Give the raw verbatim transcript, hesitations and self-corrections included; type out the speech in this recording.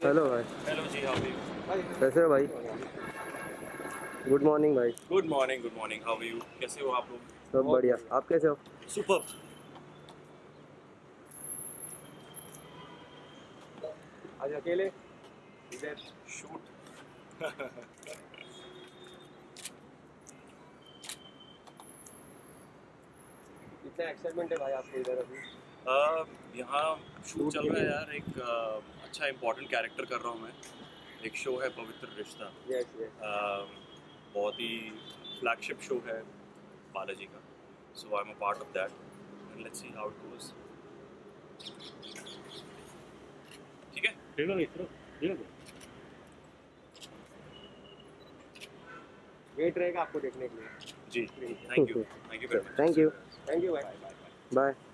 Hello भाई। Hello ji, how are you? कैसे हो भाई? गुड मॉर्निंग भाई। Good morning, good morning, how are you? कैसे हो आप लोग? सब बढ़िया, आप कैसे हो? सुपर। आज अकेले इधर शूट। कितना एक्साइटमेंट है भाई आपको इधर अभी? uh, यहाँ शूट चल रहा है यार। एक uh, अच्छा इम्पोर्टेंट कैरेक्टर कर रहा हूँ मैं। एक शो है पवित्र रिश्ता। Yes yes. uh, बहुत ही फ्लैगशिप शो है बालाजी का। So I am a part of that and let's see how it goes. ठीक है, ठीक है ठीक है। वेट रहेगा आपको देखने के लिए। Ji, thank you, thank you very much. Thank you. Thank you भाई। बाय।